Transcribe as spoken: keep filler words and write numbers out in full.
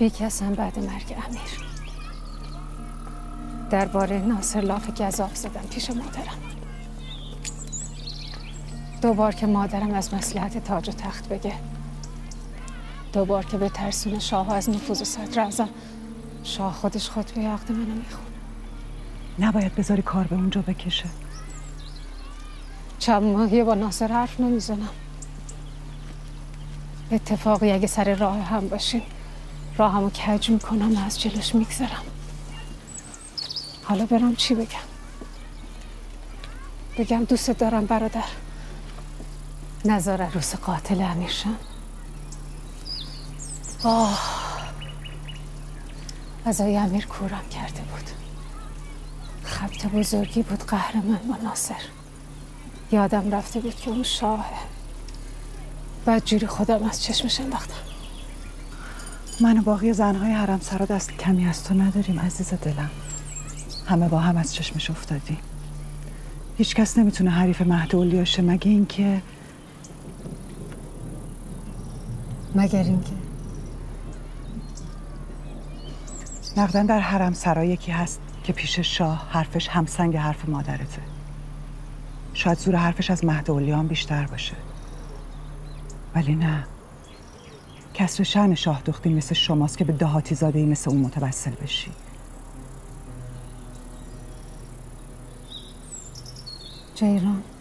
بیکسم بعد مرگ امیر درباره ناصر لاف گزاف زدم پیش مادرم. دوبار که مادرم از مصلحت تاج و تخت بگه، دوبار که به ترسون شاه از نفوذ و صدر اعظم، شاه خودش خطبه عقد منو میخونه. نباید بذاری کار به اونجا بکشه. چند ماهیه با ناصر حرف نمیزنم. اتفاقی اگه سر راه هم باشیم راهمو کج میکنم و از جلوش میگذرم. حالا برام چی بگم؟ بگم دوست دارم برادر، نزار عروس قاتل امیرشم. آه، عزای امیر کورم کرده بود. خبت بزرگی بود قهر من با ناصر. یادم رفته بود که اون شاهه. بعد جوری خودم از چشمش انداختم. من و باقی زنهای حرم سرا دست کمی از تو نداریم عزیز دلم. همه با هم از چشمش افتادیم. هیچ کس نمیتونه حریف مهد اولیاشه مگه اینکه مگر اینکه نقدن در حرم سرا یکی هست که پیش شاه حرفش همسنگ حرف مادرته. شاید زور حرفش از مهد اولیان بیشتر باشه، ولی نه، کسر شأن شاه دختری مثل شماست که به دهاتی زاده‌ای مثل اون متوسل بشی. جیران،